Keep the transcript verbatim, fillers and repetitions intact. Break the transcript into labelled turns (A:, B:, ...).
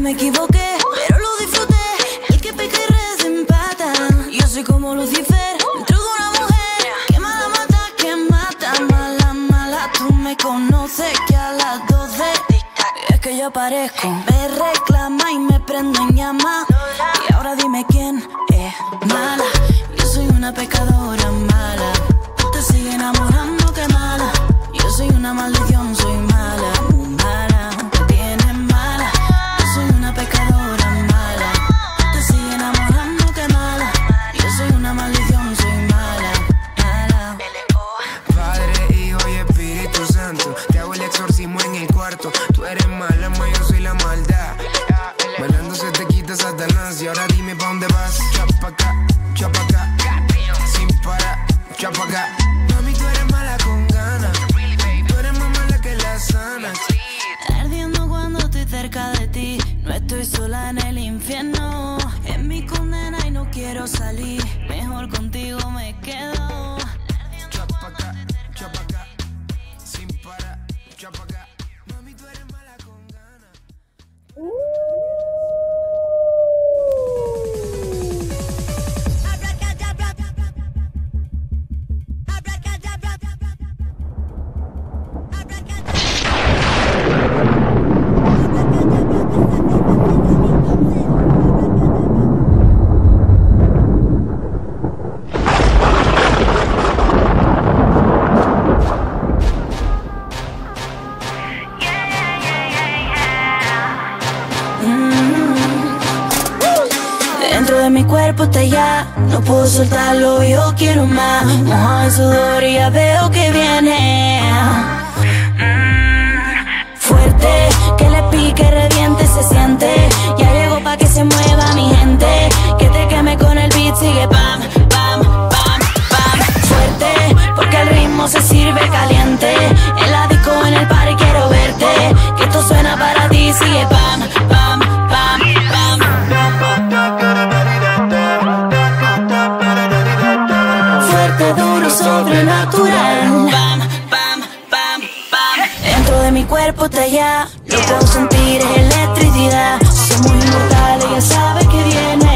A: me equivoqué, pero lo disfruté. El que peca y desempata. Yo soy como Lucifer, dentro de una mujer que mala mata, que mata, mala, mala. Tú me conoces que a las doce es que yo aparezco. Me reclama y me prendo en llama. Y ahora dime quién es mala. Yo soy una pecadora mala. Tú te sigues enamorando, que mala. Yo soy una maldición, soy mala, mala. Te tienes mala. Yo soy una pecadora mala. Tú te sigues enamorando, que mala. Yo soy una maldición, soy mala, mala.
B: Padre, Hijo y Espíritu Santo, te hago el exorcismo en el cuarto. Tú eres mala, ma, yo soy la maldad. Bailando se te quita Satanás. Y ahora dime pa' dónde vas. Chapa acá, chapa acá, sin parar, chapa acá. Mami, tú eres mala con ganas. Tú eres más mala que la sana.
A: Ardiendo cuando estoy cerca de ti. No estoy sola en el infierno. Es mi condena y no quiero salir. Mejor contigo me quedo.
B: Chapa acá, chapa acá, sin parar, chapa acá. Mami, tú eres mala con ganas.
A: Dentro de mi cuerpo está ya, no puedo soltarlo, yo quiero más. Mojado en sudor y ya veo que viene. Mm, fuerte, que le pique, reviente, se siente. Ya llegó pa' que se mueva mi gente. Que te queme con el beat, sigue pam, pam, pam, pam. Fuerte, porque el ritmo se sirve caliente. En la disco, en el party quiero verte. Que esto suena para ti, sigue pam, pam, pam, pam. Fuerte, duro, sobrenatural. Pam, pam, pam, pam. Dentro de mi cuerpo está ya. Lo puedo sentir, es electricidad. Somos inmortales, ya sabes que viene.